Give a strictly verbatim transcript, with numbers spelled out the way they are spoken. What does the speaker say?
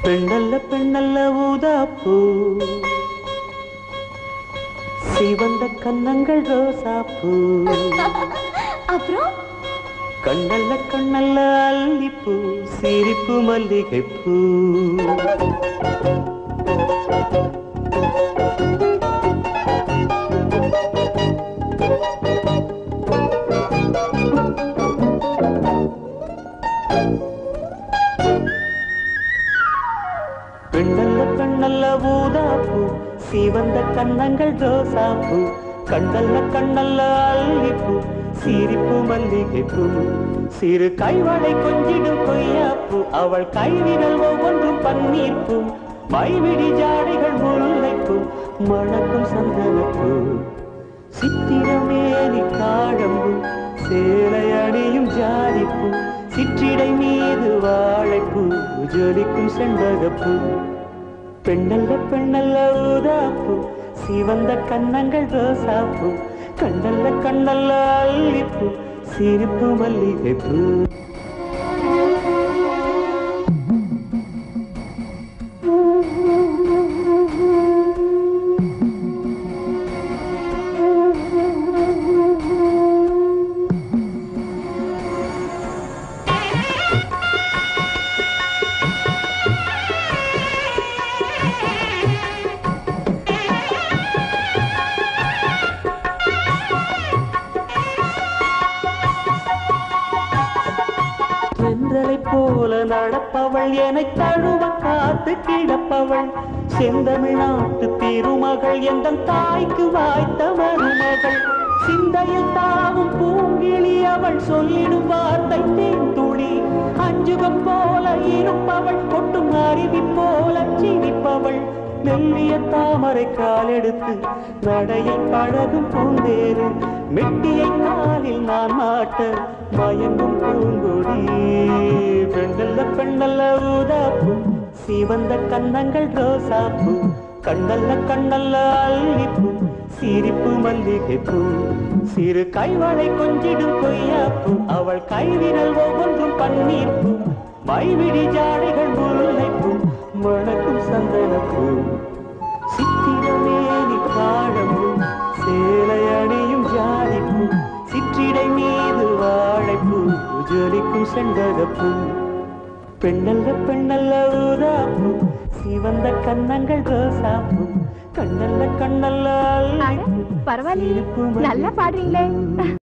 பெண்ணல்ல பெண்ணல்ல ஊதாப்பூ சிவந்த கன்னங்கள் ரோசாப்பூ அப்புறம் கண்ணல்ல கண்ணல்ல அல்லிப்பூ சிரிப்பு மல்லிகைப்பூ பெண்ணல்ல பெண்ணல்ல ஊதாப்பூ சிவந்த கன்னங்கள் ரோசாப்பூ கண்ணல்ல கண்ணல்ல அல்லிப்பூ சிரிப்பு மல்லிகைப்பூ சிறு கைவளை கொஞ்சிடும் கொய்யாப்பூ அவள் கைவிரல் ஒவ்வொன்றும் பன்னீர்ப்பூ மைவிடி ஜாடைகள் முல்லைப்பூ மணக்கும் சந்தனப்பூ சித்திரமேனி தாழம்பூ சேலை அணியும் ஜாதிப்பூ சிற்றிடை மீது வாழைப்பூ ஜொலிக்கும் செண்பகப்பூ பெண்ணல்ல பெண்ணல்ல ஊதாப்பூ சிவந்த கன்னங்கள் ரோசாப்பூ கண்ணல்ல கண்ணல்ல அல்லிப்பூ சிரிப்பு மல்லிகைப்பூ சென்றலை போல நடப்பவள் என்னை தழுவ காத்து கிடப்பவள் செந்தமிழ்நாட்டு திருமகள் எந்த தாய்க்கு வாய்த்த மருமகள் சிந்தையில் தாவும் பூங்கிழி அவள் சொல்லிடும் வார்த்தை தேன்துளி அஞ்சுகம் போல இருப்பவள் கொட்டும் அருவி போல சிரிப்பவள் மெல்லிய தாமரை காலெடுத்து நடையில் பழகும் பூந்தேரு மெட்டியை காலில் நான் மாட்ட மயங்கும் பூங்கொடி பெண்ணல்ல பெண்ணல்ல ஊதாப்பூ சிவந்த கன்னங்கள் ரோசாப்பூ கண்ணல்ல கண்ணல்ல அல்லிப்பூ சிரிப்பு மல்லிகைப்பூ சிறு கைவளை கொஞ்சிடும் கொய்யாப்பூ அவள் கைவிரல் ஒவ்வொன்றும் பன்னீர்ப்பூ மைவிடி ஜாடைகள் முல்லைப்பூ மணக்கும் சந்தனப்பூ சித்திரமேனி காழம்பூ சேலை அணியும் ஜாதிப்பூ சிற்றிடை மீது வாழைப்பூ ஜொலிக்கும் செண்பகப்பூ பெண்ணல்ல பெண்ணல்ல ஊதாப்பூ சிவந்த கன்னங்கள் ரோசாப்பூ கண்ணல்ல கண்ணல்ல பரவாயில்ல நல்லா பாடுறீங்களே.